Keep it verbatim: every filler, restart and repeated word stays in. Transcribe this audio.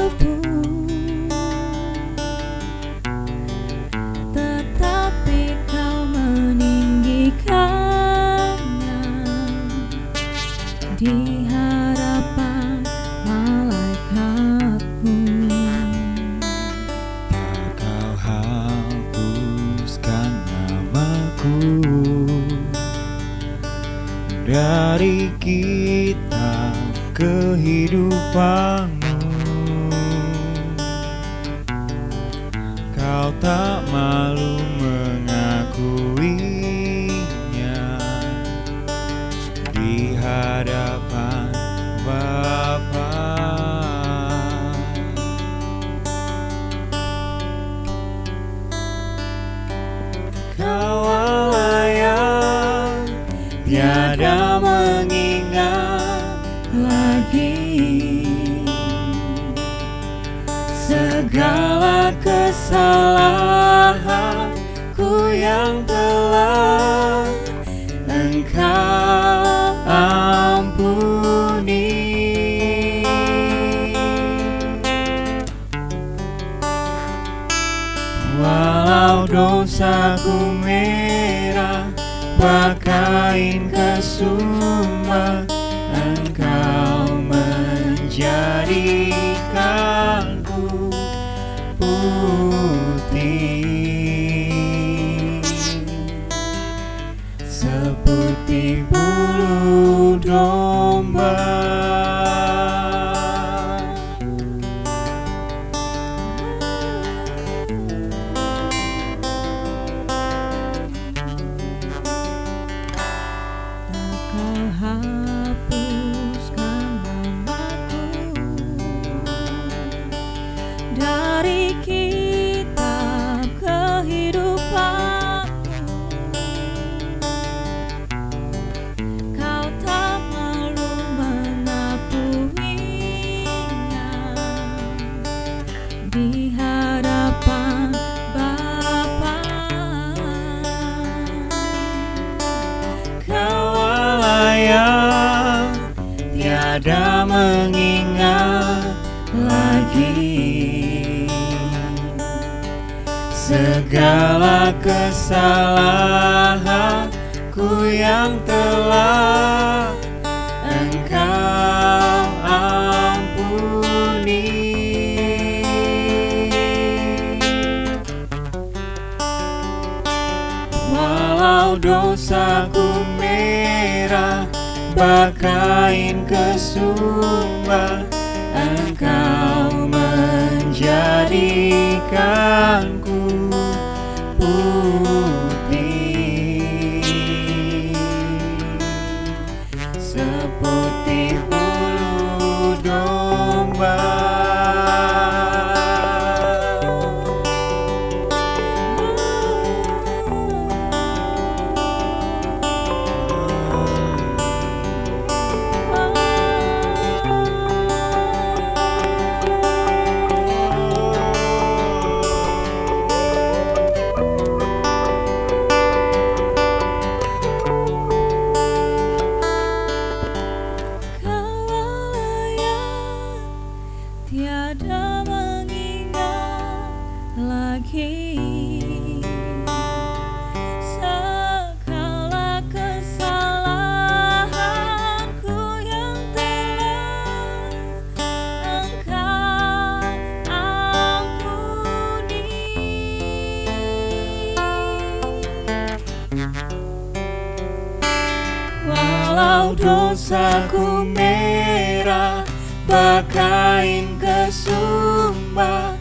hidupku, tetapi kau meninggikannya di hadapan malaikatmu. Tak kau hapuskan namaku dari kitab kehidupanmu. Kau tak malu mengakuinya di hadapan Bapa. Kau Allah yang tiada mengingat lagi segala kesalahanku yang telah Engkau ampuni. Walau dosaku merah bagaikan kesumba, Engkau menjadikanku putih seperti bulu domba. Kau hapuskan namaku dari kitab kehidupanmu. Kau tak malu mengakuinya di hadapan Bapa. Yang tiada mengingat lagi segala kesalahanku yang telah Engkau ampuni. Walau dosaku merah bagaikan kesumba, Engkau menjadikanku putih seperti bulu domba. Tiada mengingat lagi segala kesalahanku yang telah Engkau ampuni. Walau dosaku merah bagaikan kesumba,